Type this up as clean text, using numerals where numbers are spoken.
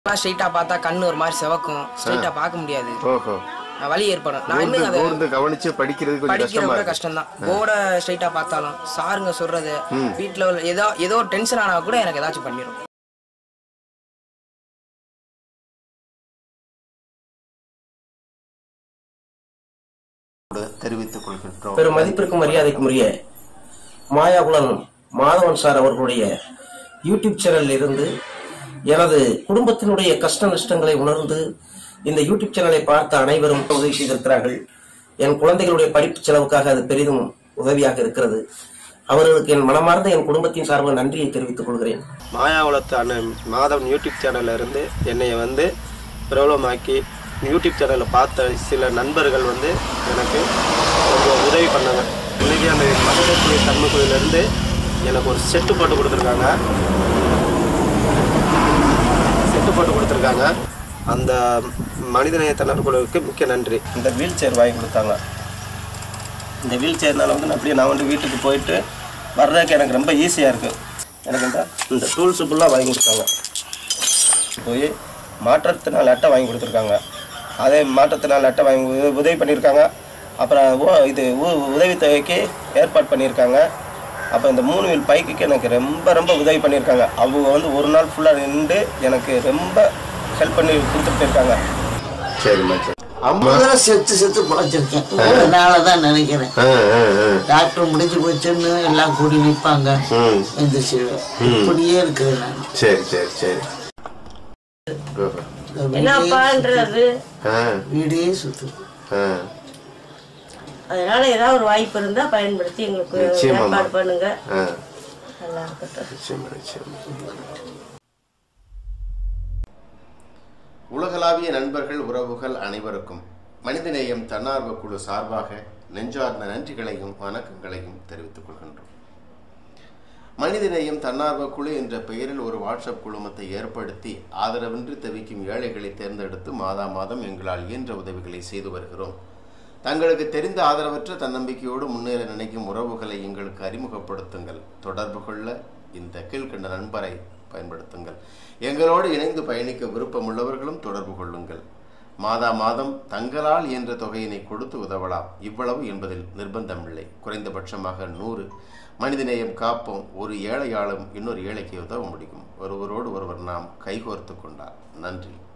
ஸ்ட்ரைட்டா பார்த்தா கண்ணு ஒரு மாதிரி செவக்கும், ஸ்ட்ரைட்டா பார்க்க முடியாது. ஓஹோ, வலி ஏற்படும். நான் இன்னும் அதை கவனிச்சு படிக்கிறது கஷ்டம் தான். போர்டை ஸ்ட்ரைட்டா பார்த்தாலும் சாருங்க சொல்றது வீட்டுல ஏதோ டென்ஷன் ஆனா கூட எனக்கு ஏதாச்சும் பண்ணிடும். தெரிவித்துக் கொள்கின்றோம். பெரும் மதிப்பிற்கும் மரியாதைக்கும் உரிய மாயாகுளம் மாதவன் சார் அவர்களுடைய யூடியூப் சேனலில் இருந்து எனது குடும்பத்தினுடைய கஷ்ட நஷ்டங்களை உணர்ந்து இந்த யூடியூப் சேனலை பார்த்த அனைவரும் உதவி செய்திருக்கிறார்கள். என் குழந்தைகளுடைய படிப்பு செலவுக்காக அது பெரிதும் உதவியாக இருக்கிறது. அவர்களுக்கு என் மனமார்ந்த என் குடும்பத்தின் சார்பாக நன்றியை தெரிவித்துக் கொள்கிறேன். மாயாகுளத்து அண்ணன் மாதவன் யூடியூப் சேனல்ல இருந்து என்னைய பிரபலமாக்கி யூடியூப் சேனலில் பார்த்த சில நண்பர்கள் எனக்கு கொஞ்சம் உதவி பண்ணாங்க. இன்னைக்கு அந்த மகதக்குழி தன்மைக்குழியிலேருந்து எனக்கு ஒரு செட்டு போட்டு கொடுத்துருக்காங்க. அந்த மனிதநேய தன்னர்குழுவுக்கு மிக்க நன்றி. இந்த வீல் சேர் வாங்கி கொடுத்தாங்க. இந்த வீல் சேர்னால அப்படியே நான் வீட்டுக்கு போயிட்டு வர்றதுக்கு எனக்கு ரொம்ப ஈஸியாக இருக்குது. எனக்கு இந்த டூல்ஸு ஃபுல்லாக வாங்கி கொடுத்தாங்க. போய் மாற்றத்தினால் அட்டை வாங்கி கொடுத்துருக்காங்க. அதே மாற்றத்தினால் அட்டை வாங்கி உதவி பண்ணியிருக்காங்க. அப்புறம் இது உதவித்தொகைக்கு ஏற்பாடு பண்ணியிருக்காங்க. அப்போ இந்த 3 வீல் பைக்குக்கு எனக்கு ரொம்ப உதவி பண்ணியிருக்காங்க. அவங்க ஒரு நாள் ஃபுல்லாக நின்று எனக்கு ரொம்ப ஹெல்ப் பண்ணி கொடுத்துட்டு இருக்காங்க. சரிம்மா, செத்து பொழைச்சிருக்கேன். அதனாலதான் நினைக்கிறேன் டாக்டர் முடிஞ்சு போச்சுன்னு எல்லாம் கூடி நிற்பாங்க. இப்படியே இருக்குது. நான் சரி சரி சரி என்னப்பான்றது வீடே சுத்து. அதனால ஏதாவது ஒரு வாய்ப்பு இருந்தா பயன்படுத்தி எங்களுக்கு ஏற்பாடு பண்ணுங்க. நல்லா இருக்கட்டும். உலகளாவிய நண்பர்கள் உறவுகள் அனைவருக்கும் மனிதநேயம் தன்னார்வ குழு சார்பாக நெஞ்சார்ந்த நன்றிகளையும் வணக்கங்களையும் தெரிவித்துக் கொள்கின்றோம். மனிதநேயம் தன்னார்வ குழு என்ற பெயரில் ஒரு வாட்ஸ்அப் குழுமத்தை ஏற்படுத்தி ஆதரவின்றி தவிக்கும் ஏழைகளை தேர்ந்தெடுத்து மாதம் எங்களால் இயன்ற உதவிகளை செய்து வருகிறோம். தங்களுக்கு தெரிந்த ஆதரவற்ற தன்னம்பிக்கையோடு முன்னேற நினைக்கும் உறவுகளை எங்களுக்கு அறிமுகப்படுத்துங்கள். தொடர்பு கொள்ள இந்த கீழ்கண்ட நண்பரை பயன்படுத்துங்கள். எங்களோடு இணைந்து பயணிக்க விருப்பமுள்ளவர்களும் தொடர்பு கொள்ளுங்கள். மாதம் தங்களால் இயன்ற தொகையினை கொடுத்து உதவலாம். இவ்வளவு என்பதில் நிர்பந்தமில்லை. குறைந்தபட்சமாக 100. மனிதநேயம் காப்போம். ஒரு ஏழையாலும் இன்னொரு ஏழைக்கு உதவ முடியும். ஒருவரோடு ஒருவர் நாம் கைகோர்த்து கொண்டார். நன்றி.